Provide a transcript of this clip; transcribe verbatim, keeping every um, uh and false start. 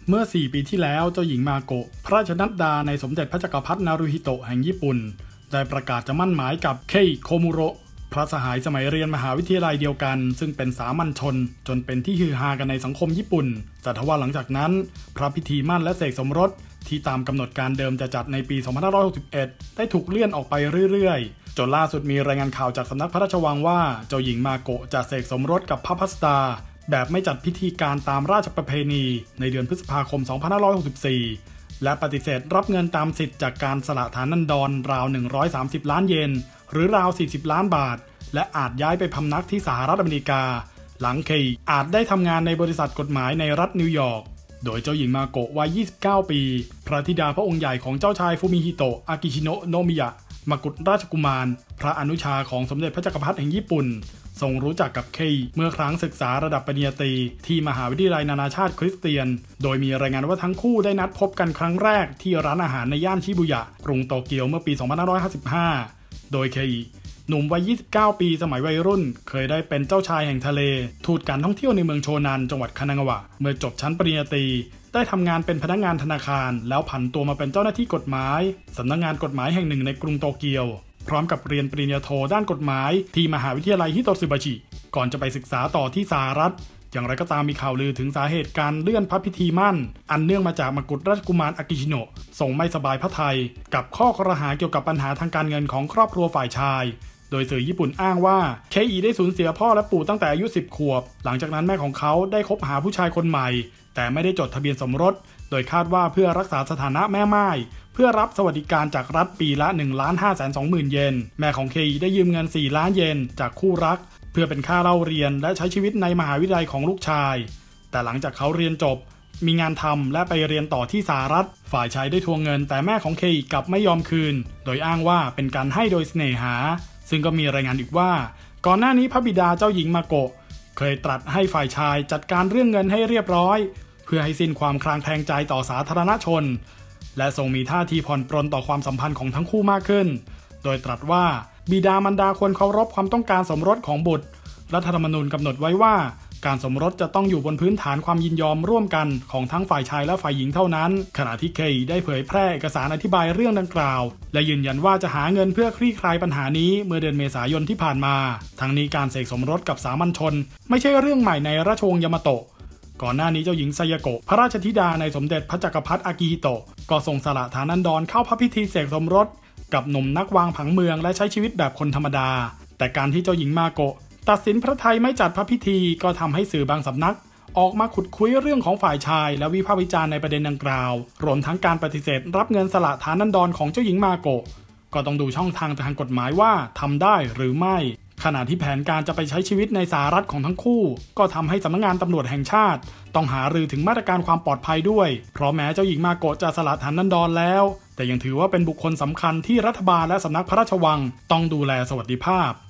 เมื่อสี่ปีที่แล้วเจ้าหญิงมาโกะพระราชนัดดาในสมเด็จพระจักรพรรดินารูฮิโตะแห่งญี่ปุ่นได้ประกาศจะมั่นหมายกับเคอิโคมุโระพระสหายสมัยเรียนมหาวิทยาลัยเดียวกันซึ่งเป็นสามัญชนจนเป็นที่ฮือฮากันในสังคมญี่ปุ่นแต่ทว่าหลังจากนั้นพระพิธีมั่นและเสกสมรสที่ตามกำหนดการเดิมจะจัดในปีสองพันห้าร้อยหกสิบเอ็ดได้ถูกเลื่อนออกไปเรื่อยๆจนล่าสุดมีรายงานข่าวจากสำนักพระราชวังว่าเจ้าหญิงมาโกะจะเสกสมรสกับพระพัสดาแบบไม่จัดพิธีการตามราชประเพณีในเดือนพฤษภาคมสองพันห้าร้อยหกสิบสี่และปฏิเสธรับเงินตามสิทธิ์จากการสละฐานันดรราวหนึ่งร้อยสามสิบล้านเยนหรือราวสี่สิบล้านบาทและอาจย้ายไปพำนักที่สหรัฐอเมริกาหลังเคอิอาจได้ทำงานในบริษัทกฎหมายในรัฐนิวยอร์กโดยเจ้าหญิงมาโกะวัยยี่สิบเก้าปีพระธิดาพระองค์ใหญ่ของเจ้าชายฟูมิฮิโตะอากิชิโนะโนมิยะมกุฎราชกุมารพระอนุชาของสมเด็จพระจักรพรรดิแห่งญี่ปุ่นทรงรู้จักกับเคอิเมื่อครั้งศึกษาระดับปริญญาตรีที่มหาวิทยาลัยนานาชาติคริสเตียนโดยมีรายงานว่าทั้งคู่ได้นัดพบกันครั้งแรกที่ร้านอาหารในย่านชิบุยะกรุงโตเกียวเมื่อปีสองพันห้าร้อยห้าสิบห้าโดยเคอิหนุ่มวัยยี่สิบเก้าปีสมัยวัยรุ่นเคยได้เป็นเจ้าชายแห่งทะเลทูตการท่องเที่ยวในเมืองโชนันจังหวัดคานางาวะเมื่อจบชั้นปริญญาตรีได้ทำงานเป็นพนักงานธนาคารแล้วผันตัวมาเป็นเจ้าหน้าที่กฎหมายสำนักงานกฎหมายแห่งหนึ่งในกรุงโตเกียวพร้อมกับเรียนปริญญาโทด้านกฎหมายที่มหาวิทยาลัยฮิโตซึบาชิก่อนจะไปศึกษาต่อที่สหรัฐอย่างไรก็ตามมีข่าวลือถึงสาเหตุการเลื่อนพระพิธีมั่นอันเนื่องมาจากมกุฎราชกุมารอากิชิโนะทรงไม่สบายพระทัยกับข้อครหาเกี่ยวกับปัญหาทางการเงินของครอบครัวฝ่ายชายโดยสื่อญี่ปุ่นอ้างว่าเคอิได้สูญเสียพ่อและปู่ตั้งแต่อายุสิบขวบหลังจากนั้นแม่ของเขาได้คบหาผู้ชายคนใหม่แต่ไม่ได้จดทะเบียนสมรสโดยคาดว่าเพื่อรักษาสถานะแม่ม่ายเพื่อรับสวัสดิการจากรัฐปีละ หนึ่งล้านห้าแสนสองหมื่น เยนแม่ของเคอิได้ยืมเงินสี่ล้านเยนจากคู่รักเพื่อเป็นค่าเล่าเรียนและใช้ชีวิตในมหาวิทยาลัยของลูกชายแต่หลังจากเขาเรียนจบมีงานทำและไปเรียนต่อที่สหรัฐฝ่ายชายได้ทวงเงินแต่แม่ของเคอิกลับไม่ยอมคืนโดยอ้างว่าเป็นการให้โดยเสน่หาซึ่งก็มีรายงานอีกว่าก่อนหน้านี้พระบิดาเจ้าหญิงมาโกะเคยตรัสให้ฝ่ายชายจัดการเรื่องเงินให้เรียบร้อยเพื่อให้สิ้นความคลางแคลงใจต่อสาธารณชนและทรงมีท่าทีผ่อนปรนต่อความสัมพันธ์ของทั้งคู่มากขึ้นโดยตรัสว่าบิดามารดาควรเคารพความต้องการสมรสของบุตรรัฐธรรมนูญกำหนดไว้ว่าการสมรสจะต้องอยู่บนพื้นฐานความยินยอมร่วมกันของทั้งฝ่ายชายและฝ่ายหญิงเท่านั้นขณะที่เคอิได้เผยแพร่เอกสารอธิบายเรื่องดังกล่าวและยืนยันว่าจะหาเงินเพื่อคลี่คลายปัญหานี้เมื่อเดือนเมษายนที่ผ่านมาทั้งนี้การเสกสมรสกับสามัญชนไม่ใช่เรื่องใหม่ในราชวงศ์ยามาโตะก่อนหน้านี้เจ้าหญิงไซยาโกะพระราชธิดาในสมเด็จพระจักรพรรดิอากิฮิโตะก็ทรงสละฐานันดรเข้าพระพิธีเสกสมรสกับหนุ่มนักวางผังเมืองและใช้ชีวิตแบบคนธรรมดาแต่การที่เจ้าหญิงมาโกะตัดสินพระทัยไม่จัดพระพิธีก็ทำให้สื่อบางสำนักออกมาขุดคุยเรื่องของฝ่ายชายและวิพากษ์วิจารณ์ในประเด็นดังกล่าวรวมทั้งการปฏิเสธรับเงินสละฐานันดรของเจ้าหญิงมาโกะก็ต้องดูช่องทางทางกฎหมายว่าทำได้หรือไม่ขณะที่แผนการจะไปใช้ชีวิตในสหรัฐของทั้งคู่ก็ทำให้สำนักงานตำรวจแห่งชาติต้องหารือถึงมาตรการความปลอดภัยด้วยเพราะแม้เจ้าหญิงมาโกะจะสละฐานันดรแล้วแต่ยังถือว่าเป็นบุคคลสำคัญที่รัฐบาลและสำนักพระราชวังต้องดูแลสวัสดิภาพ